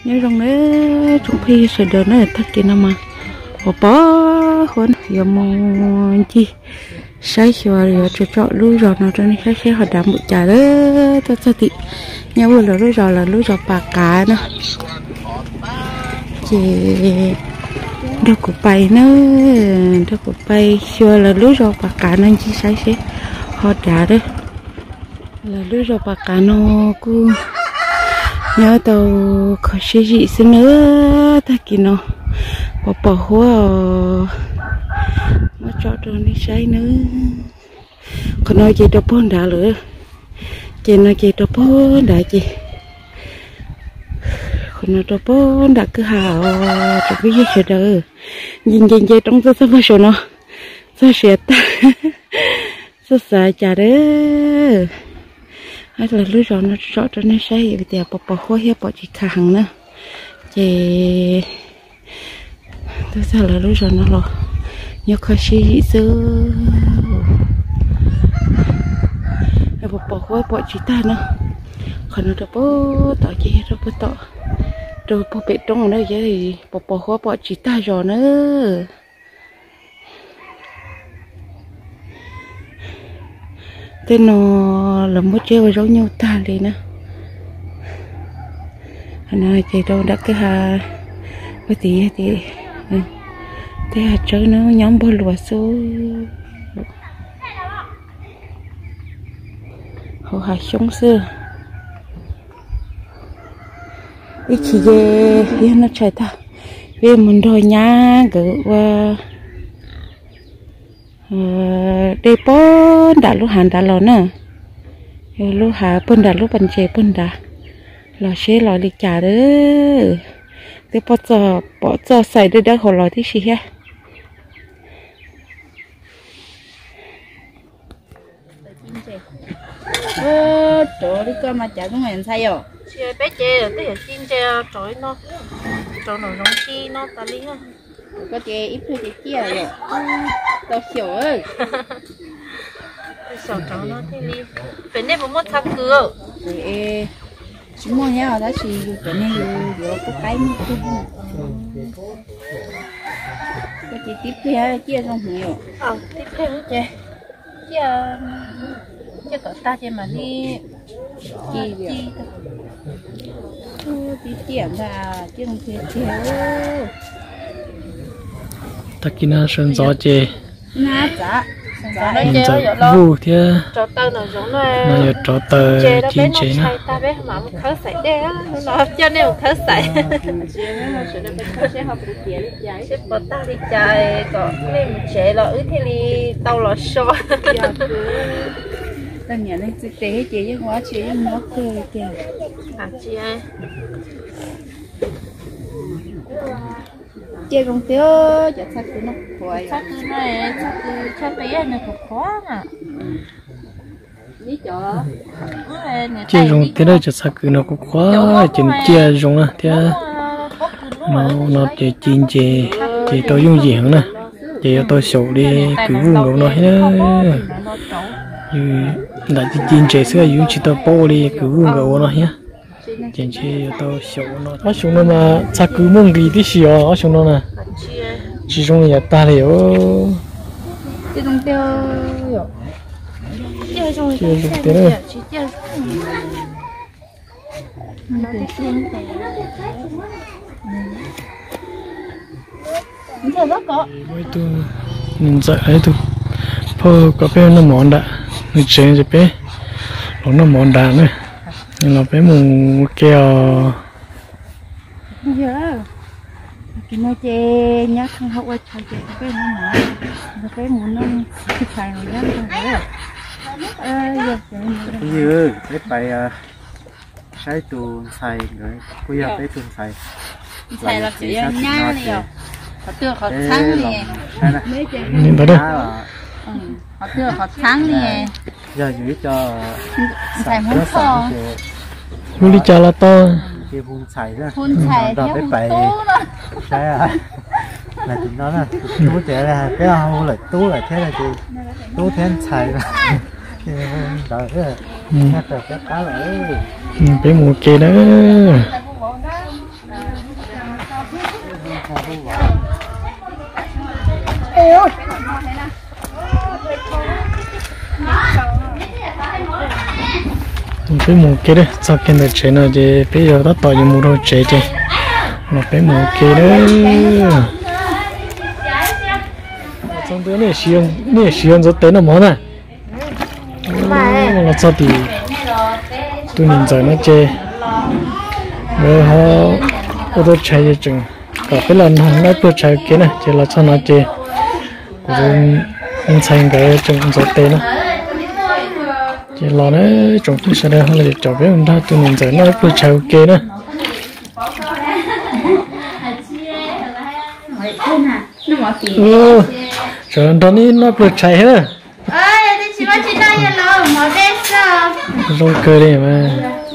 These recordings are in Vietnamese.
nhớ rằng đấy chúng phi sẽ đỡ nó thắt kia nào mà bỏ hôn giờ mua chi sai rồi cho lúa rồi nó cho nên cái họ đảm một trả đó cho chị nhau vừa là lúa rồi bạc cá nữa chị đâu có bay nữa đâu có bay xưa là lúa rồi bạc cá nên chỉ sai sẽ họ trả đó là lúa rồi bạc cá nó cứ nhớ tàu có cái gì xin nữa ta kia nó bỏ hoa nó cho đi say nữa còn nói chị đâu bốn đã nữa chị nói chị đâu bốn đã chị còn nói đâu bốn đã cứ hào cho cái gì hết rồi nhìn trong tôi sao phải nó sao sẽ ta sao sợ chả đấy hay là lưới rồi nó rõ cho nên say vì tiệp bỏ hoa hết bỏ chị khẳng nữa chị tôi sao là lưới rồi nó lo nhớ khó xí xưa bỏ hoa bỏ chị ta nữa còn nó bỏ tỏ chị nó bỏ tỏ rồi bỏ bể trong nó vậy thì bỏ hoa bỏ chị ta rồi nữa thế nó là một treo giống nhau ta đi nữa anh ơi chị đâu đã cái hà cái tí thế hà chơi nó nhóm bò lúa số họ hà sống xưa ít chỉ về nó chạy ta về mình đòi nhá gửi qua đây bốn đã lúc hàng đã lò nè lúc hà bốn đã lúc bận chế bốn đã lò chế lò lịch trả đó thế bỏ cho xài đây đã hồ lò tí gì ha chỗ đi coi mà chả có người say rồi chơi bé chơi rồi tới giờ chim chơi trội nó giống chi nó ta lý nó có chơi ít thôi chơi chia rồi tao xỉu ơi sợ cháu nó thế đi phải nên một thằng cửa thì chúng mua nhau đó chỉ cái này vừa có cái một chút có chơi tiếp theo chia xong nhiều tiếp theo nữa chơi chia cỡ ta chơi mà đi chi đi tiền là chứ không thể thiếu Takina sơn gió chê na dạ vu thế trò tơ nó giống này nó giờ trò tơ chín chế nó ta bé mà một khớ sảy đê á nó cho nên một khớ sảy sẽ bỏ ta đi chạy có nên một chế là ứ thế đi tàu là xô ta nhận lên thực tế chị với hóa chị với nó cười kìa chị ơi chơi con tiêu chặt sắt của nó khỏi sắt này sắt bé này cũng khó à lý chỗ chia rong thế đó cho sao cứ nó cũng khó chỉnh chia rong à thế nó chỉ chín chế chỉ tôi dùng gì hả nè chỉ tôi sầu đi cứ vuông của nó hết đã chín chế xưa dùng chỉ tôi bỏ đi cứ vuông của nó hết trên chế tôi sầu nó xuống nó mà sao cứ mong gì tí xíu ở xuống nó nè chỉ trong nhà ta liệu chơi con tiêu chơi rồi chia rong thế nữa chơi rất có với tôi nhìn sợ ấy tôi phô có bé nó mòn đã người chơi gì bé nó mòn đã nữa nhưng là bé mù keo giờ cái nó chơi nhá không học qua chơi chơi cái nó mỏ cái muốn nó xài rồi nhá không phải như cái bài sai tù xài rồi bây giờ cái tù xài là chỉ nhá này rồi họ tựa họ sáng nè nhìn vào đây họ tựa họ sáng nè giờ giữ cho xài muốn thò muốn đi chợ là to kia phun xài ra phun xài rồi cái bài sai à là chúng nó là tú trẻ là cái không là tú là thế là gì tú thêm xài rồi rồi nghe từ cái cá lại bé mù kê đó cái mù kia đấy sau khi được chế nó thì bây giờ nó tỏi mù đâu chế chứ nó cái mù kia đấy trong đó này xiên rất tên là món này là sao thì tôi nhìn thấy nó chơi rồi họ ô tô chạy cho chừng cả cái lần hàng nãy tôi chạy kia này chỉ là sao nó chơi rồi anh xem cái chừng rất tên đó chỉ là nó trồng cái sao đây họ lại chọn cái người ta tôi nhìn thấy nó tôi chạy kia nữa trời đó ní nó tôi chạy hết rồi cười đi mà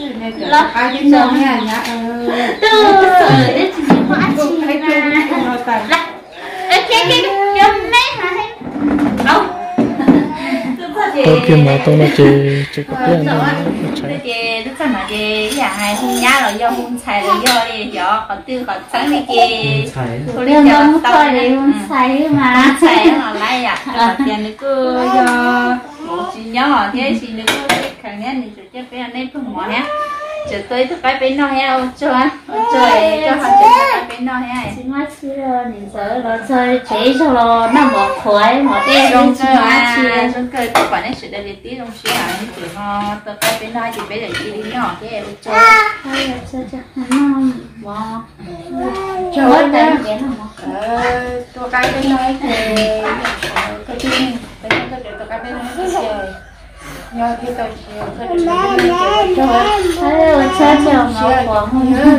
tôi kia mà tôi nói chỉ có cái anh chị lúc sau mà chị nhà hai hôn nhá rồi do hôn xài rồi do đi do họ tiêu họ sáng đi chị tôi đi cho tao đi hôn xài mà xài nó lại à họ tiền nó cứ do chị nhớ họ thế chị nó cứ khả năng thì chị bé anh ấy không mỏi nhá chị tôi thức cái bên nó heo cho cho họ chơi bên nó heo xin mắt xí rồi nhìn sợ rồi chơi chế cho nó bỏ khói bỏ đen trong chơi tôi quản lý sự đại lý tí trong xí à như kiểu nó tôi cái bên nó chị bé để chị đi nhỏ cái em chơi hay là chơi cho nó bỏ chơi đấy tôi cái bên nó thì cái chuyện cái tôi cái bên nó chơi nhớ khi tôi chơi chơi nó bỏ không nhớ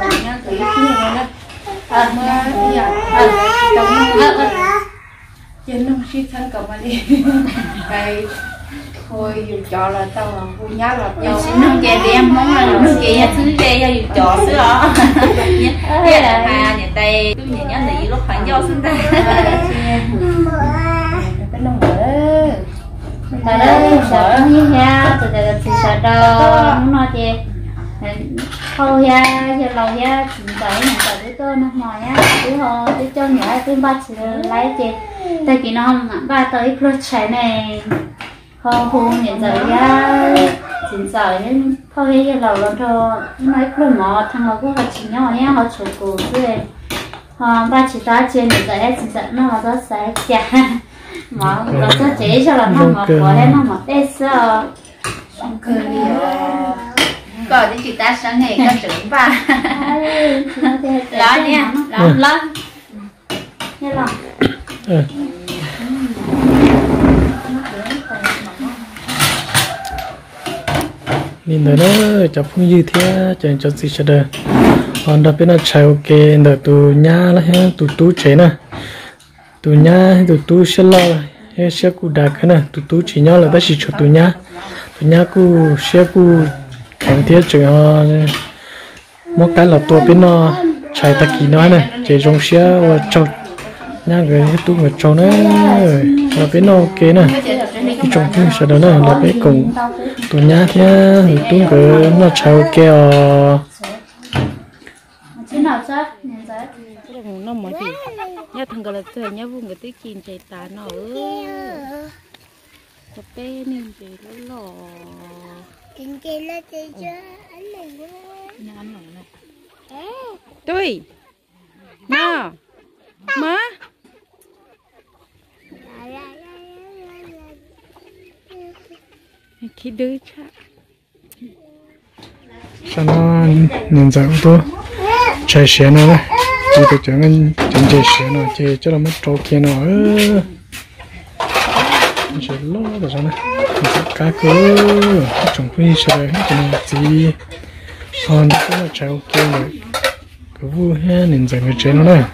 trên nông sĩ thân cầu mà đi cái thôi dù cho là tao là vui nhá là tao xin nông chè đi em món là nông chè thứ chè cho dù cho xứ đó thế là hà nhà tây tôi nhớ nghĩ lúc khoảng do sinh ta cái nông ở tại đây sợ nó như ha từ từ từ sợ đâu nó chị thôi ha giờ lâu ha chúng ta những cái thứ tôi nó mỏi á thứ họ thứ cho nhỏ thứ ba chỉ lấy chị tại vì nó ba tới project này họ hôn những giờ ha chính giờ nên thôi giờ lâu rồi thôi nói luôn mà thằng nó cũng là chỉ nhỏ nhá họ chụp cổ rồi họ ba chỉ ta trên những giờ chính giờ nó là rất sai chả mà nó sẽ chế cho là nó mà có hết nó mà tết sao không cười còn thì chị ta sáng ngày có trưởng ba đó nha đó nghe lòng nhìn thấy nó chụp phong như thế chẳng cho gì cho đời còn đặc biệt là chạy ok đợt tụ nhà là hết tụ chế nè tụ nhà tụ sẽ lo hết sẽ cụ đạt cái nè tụ chỉ nhau là bác sĩ cho tụ nhà cụ sẽ cụ kháng thiết chừng họ một cái là tua bên nó chạy ta kỳ nói này chỉ trong xe và cho nhà người tụ người cho nữa là bên nó ok nè trong cái sau đó là bên cùng tụ nhà thế tụ người nó chạy ok chứ nào chắc nhìn thấy nó mới thì nhá thằng gọi là trời nhá vùng cái tiếng chim chạy tá nó cặp tê nên chị nó lò kinh kinh là chị chưa anh này nữa anh này tôi má má khi đứa cha sao nó nhìn rõ tôi chạy xe nó đấy chỉ có chẳng anh chẳng chạy xe nó chạy cho là mất trâu kia nó chạy lo rồi sao này cá cứ trồng phi xe đấy cho nên gì còn nó cũng là chạy ok rồi cứ vui ha nhìn rõ người chạy nó này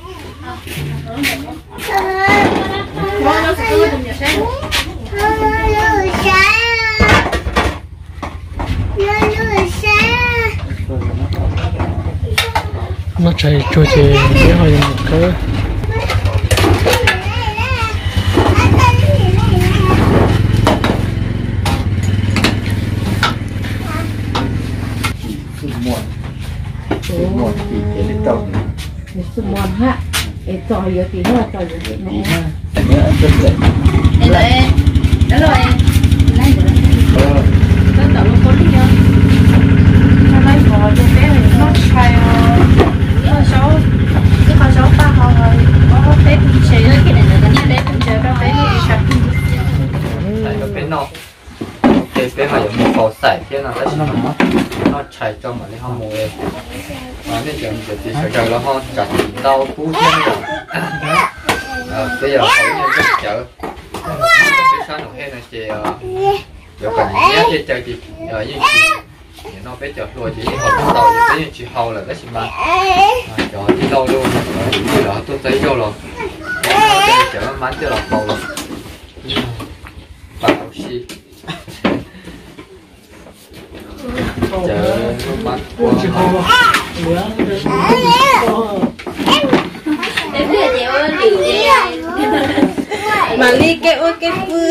nó chạy trôi thì để hỏi một cái muộn thì đến tàu semua ha. Itu ya kita tahu je ni. Đó rồi, lấy được. Nó tạo một con đi chưa? Nó lấy bỏ cho bé này nó xài nó số cái con số 3 hồi có bé cũng xài cái này là cái bé cũng chơi đó bé đi sập. Này nó bé nọ. Cái bé hay dùng một sải thế nào đấy nó chạy cho mà đi ham mồi. Nó nên chọn thì sẽ nó ho chặt đau cú thiên rồi. Bây giờ hầu như rất chợ. Cái sao nó hay là chị giờ cần nhớ chị chơi chị như chị nó bé chợ rồi chị hầu đầu thì chị hầu là cái gì mà cho chị đâu luôn rồi đó tôi thấy vô rồi chợ nó mắn cho là hầu rồi bảo xí chợ nó mắn Mà ly cái ôi cái bư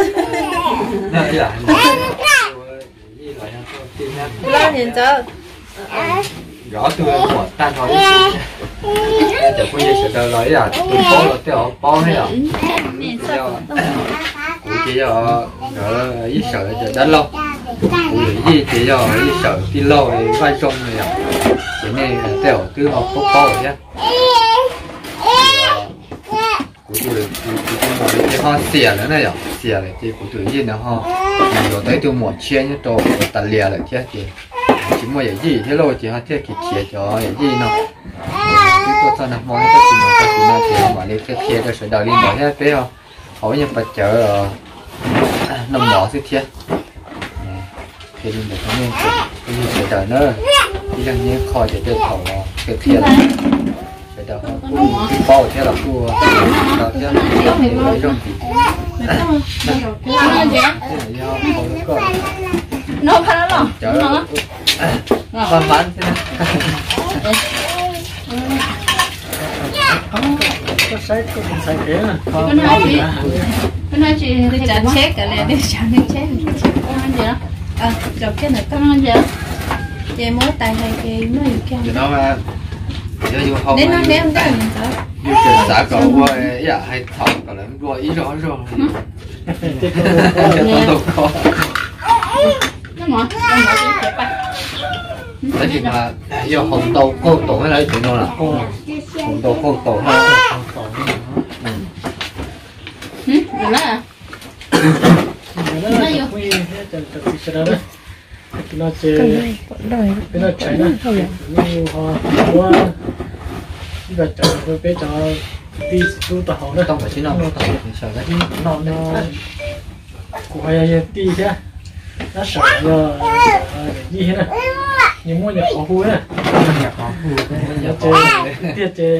lo nhìn cho rõ tôi một tan thôi giờ có gì sẽ đợi lấy là tôi bó là tiêu bó hết rồi cụ chỉ cho đỡ ít sợ giờ đã lâu cụ gì chỉ cho ít sợ đi lâu thì vai trong này cho nên tiêu cứ học bó rồi nhá cụ tôi cái họ xỉa nữa này rồi xỉa này thì cụ tôi gì nữa họ rồi tới tôi một chia như tôi tạt lìa lại chứ thì chỉ mua gì thế rồi chỉ họ thiết kịch chia cho gì nào tôi cho nó món cái gì nó thì mà đi cái chia cho sợi đầu lên đó hết biết không hỏi như bạch chợ nằm đỏ thế thiết thì mình được nên cái gì sợi đầu nữa đi đang như kho để đưa khẩu cái thiết sợi đầu bao thế là cua đầu thế là lấy trong gì nó phải nó lỏng nó bán bán thế có sai thế nè cái nói chuyện đi trả chết cả này đi trả đi chết con ăn gì đó chụp cái này con ăn gì đó vậy mới tài này cái nó gì kia nó mà đến nó đem cái gì đó như xã cậu qua dạ hay thầu cậu lại qua ý rõ rồi nó mỏi cái chụp à thế thì mà do hồng tàu cô tổ hay là chuyện đâu là hồng tàu cô tổ hay rồi đó à nó chơi nó chạy nó như họ qua bây giờ chơi bây giờ đi du tàu đó không phải chỉ nó tàu thì sợ đấy nó của ai đi chứ nó sợ giờ gì hết nè nhưng mua nhà họ vui nè nhà chơi chơi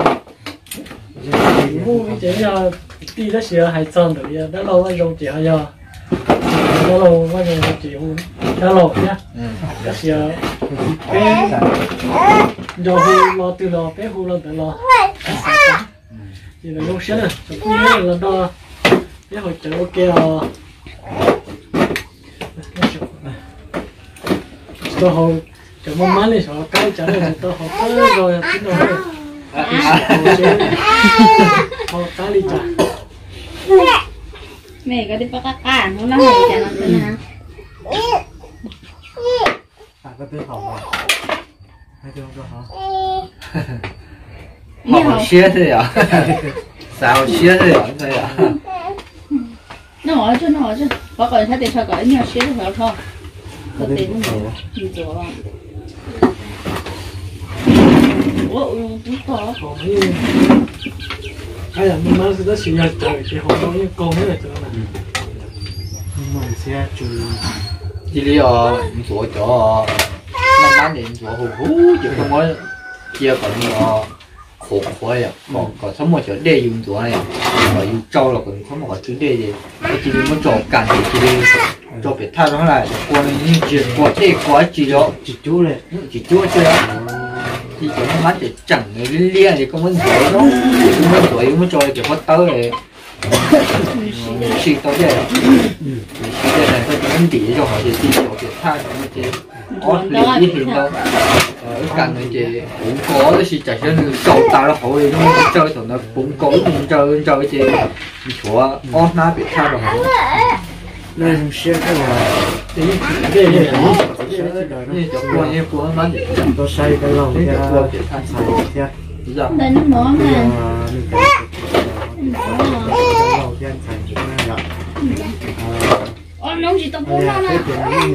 vui chơi giờ đi đó xưa hay chọn được đó lâu nó dùng chơi giờ đó lâu nó dùng chơi vui đó lâu nhá đó xưa bé giờ vui lo từ lo bé vui lo từ lo thì là lúc xưa nè chụp như là đó bé hồi chơi ok rồi tôi hồi chợ mắm mắm đi họ cái chợ này tôi họ tới rồi tính rồi họ cái đi chợ mẹ có đi bắt cá nó nói chợ nó tên hả có tiếng hồng hay tiếng hả họ xía thế à sao xía thế à thôi à nó hỏi chứ có còn thấy tiền sao gọi nhiều xía thì thôi có tiền không nhiều chỗ không cũng có hay là mình mang cái sự nhật trời thì họ có những con hết là chỗ này mình sẽ chú chỉ lý chỗ chỗ năm năm年chỗ hú hú chứ không có chia còn khổ khổ vậy còn sống một chỗ để dùng chỗ này mà dùng trâu là còn sống một chỗ để gì chỉ đi một chỗ cản thì chỉ đi chỗ bị thay nó lại qua những chuyện qua đây qua chỉ chú này chỉ chú chứ thì chỗ nó mắt để chẳng liên thì không muốn tuổi nó không muốn tuổi không muốn chơi kiểu mất tới này suy tới vậy suy đây này tôi muốn tỉ cho họ thì tỉ chỗ để thay nó như thế liền đi hiện đâu cần này chị cũng có cái gì chạy trên cầu ta là hội nó chơi tụi nó cũng có chơi chị chúa na bị sao rồi đây không xe cái là đây như chỗ qua như của nó gì tôi xây cái lồng như chỗ qua chị xài thế đây nó món nè nó chỉ tao bún nó nè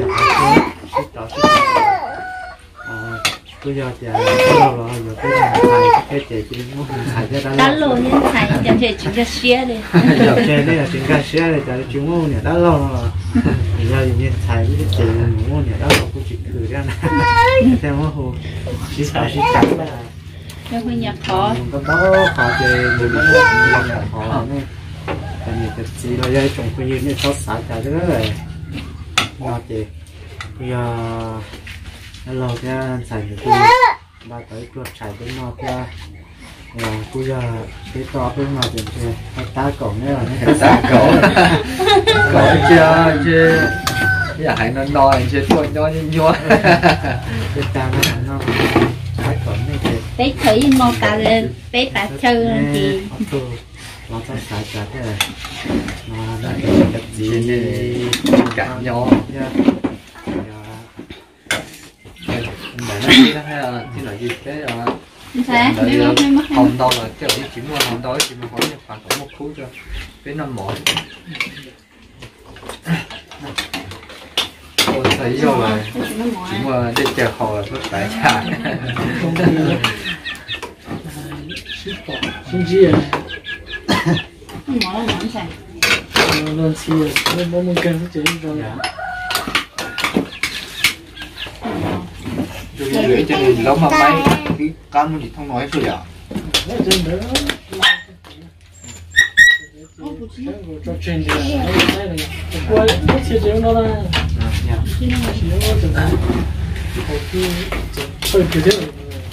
bây giờ thì lâu rồi giờ cái chị chỉ muốn xài cái đó đã lâu nên xài chẳng thể chỉ cái xe đi giờ chơi đây là chính cái xe này giờ chúng muốn đã lâu rồi giờ nhìn xài cái chị muốn đã lâu cũng chỉ cười ra nè theo nó hồ chỉ xài chỉ trắng là cho hơi nhặt khó có khó chơi người bị nhặt khó này cái này thật sự là dây trồng cái gì này khó xài cả cái đó rồi ngon chị bây giờ lâu nha xài được tôi ba tới chuột xài bên nọ kia bây giờ cái to bên ngoài thì ta cổng nữa rồi ta cổng chưa giờ hãy nó nói chưa thôi nói như nhua cái ta nó ta cổng này chị bé thấy mò ta lên bé ta chơi thì nó ta xài cả thế này nó cái gì cả nhau nó hay là cái là gì thế là hồng đâu là cái gì chỉ mua hồng đâu chỉ mua hỏi nhập khoảng một phút cho cái năm mỗi ôi thấy rồi chỉ mua để chờ hồi có phải trả xin chi à mỏ là món xài luôn chi à nó muốn cần cái gì rồi gửi cho mình lâu mà bay cái con gì không nói rồi à cho trên thì quay nó chia chén đó là thôi cứ thế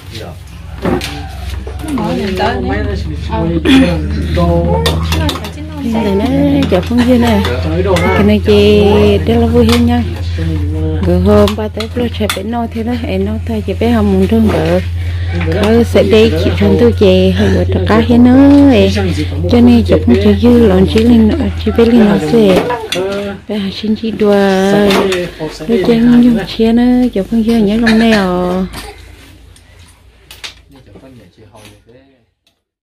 này nó chợ phong viên này cái này chị đây là vui hơn nha rồi hôm ba tới lúc chạy bé nói thế đó em nói thay chị bé không muốn thương vợ có sẽ đi chị thân tôi chị hay vợ tất cả hết nữa cho nên chụp không chơi dư lộn chỉ lên chỉ bé lên nó sẽ bé học sinh chỉ đùa đôi chân nhung chia nữa chụp không dư nhớ lòng này